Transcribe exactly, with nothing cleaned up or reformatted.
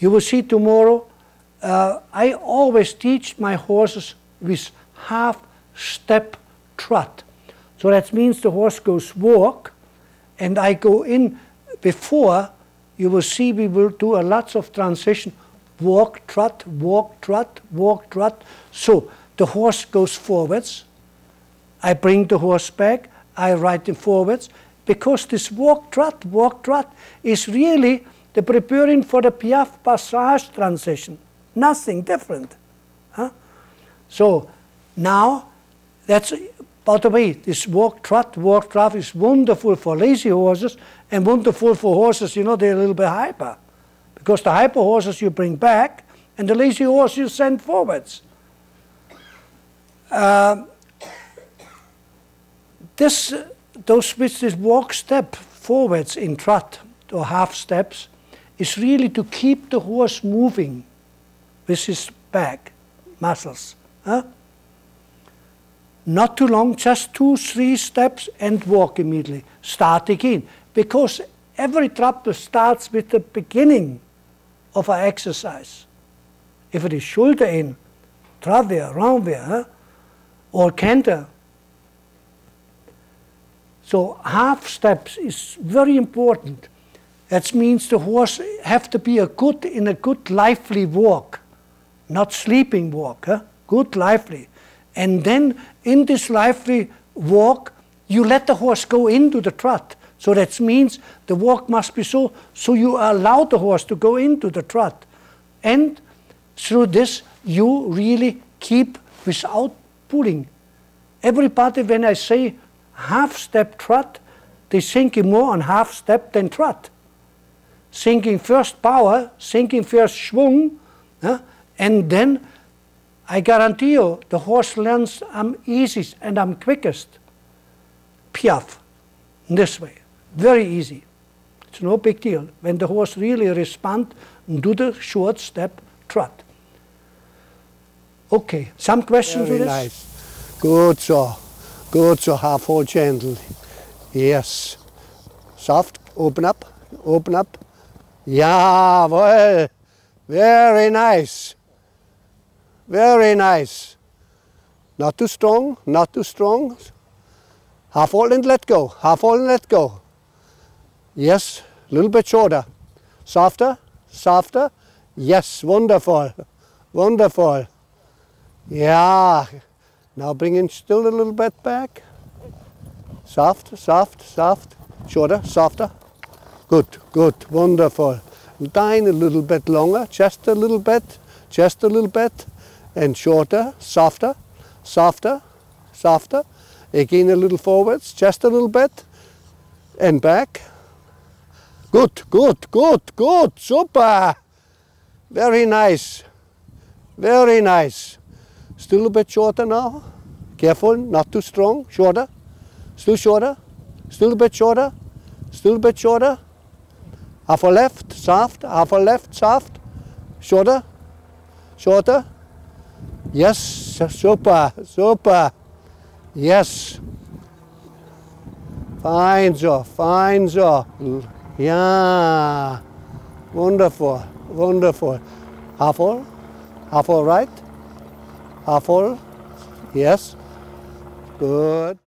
You will see tomorrow, uh, I always teach my horses with half-step trot. So that means the horse goes walk, and I go in before. You will see we will do a lots of transition. Walk, trot, walk, trot, walk, trot. So the horse goes forwards. I bring the horse back. I ride him forwards. Because this walk, trot, walk, trot is really the preparing for the Piaffe Passage transition. Nothing different. Huh? So now, that's, by the way, this walk, trot, walk, trot is wonderful for lazy horses and wonderful for horses, you know, they're a little bit hyper. Because the hyper horses you bring back, and the lazy horse you send forwards. Uh, this, those with this walk step forwards in trot, or half steps, is really to keep the horse moving with his back muscles. Huh? Not too long, just two, three steps and walk immediately. Start again. Because every trapper starts with the beginning of an exercise. If it is shoulder in, travers, renvers, huh? or canter. So half steps is very important. That means the horse have to be a good, in a good lively walk, not sleeping walk, huh? Good lively. And then in this lively walk, you let the horse go into the trot. So that means the walk must be so, so you allow the horse to go into the trot. And through this, you really keep without pulling. Everybody, when I say half-step trot, they thinking more on half-step than trot. Thinking first power, thinking first schwung, huh? And then I guarantee you, the horse learns I'm easiest and I'm quickest. Piaffe, this way. Very easy. It's no big deal. When the horse really responds, do the short step trot. Okay, some questions Very with this? Nice. Good so. Good so, half hold gentle. Yes. Soft, open up, open up. Yeah, well, very nice. Very nice. Not too strong, not too strong. Half hold and let go, half hold and let go. Yes, a little bit shorter. Softer, softer. Yes, wonderful, wonderful. Yeah. Now bring in still a little bit back. Soft, soft, soft. Shorter, softer. Good, good, wonderful. Tiny a little bit longer, just a little bit, just a little bit. And shorter, softer, softer, softer. Again a little forwards, just a little bit. And back. Good, good, good, good, super. Very nice, very nice. Still a bit shorter now. Careful, not too strong, shorter. Still shorter, still a bit shorter, still a bit shorter. Half a left, soft, half a left, soft. Shorter, shorter. Yes, super, super. Yes. Fine so, fine so. Yeah. Wonderful, wonderful. Half all, half all right. Half all, yes. Good.